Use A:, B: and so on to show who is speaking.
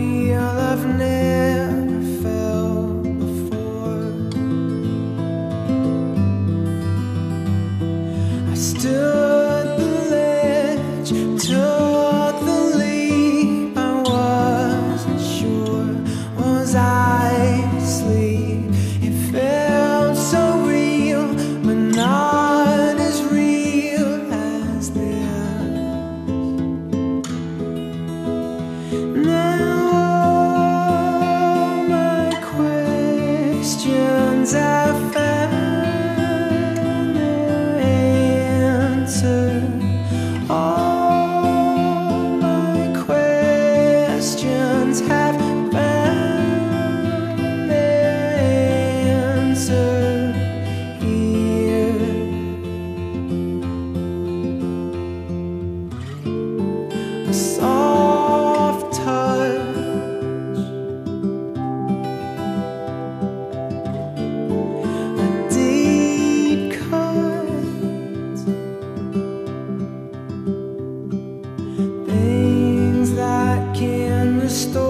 A: feel I've never felt before. I stood the ledge, took the leap. I wasn't sure, was I asleep? It felt so real, but not as real as this. Now all my questions I found their answer. All my questions have found their answer here. A soft touch, a deep cut, things that can restore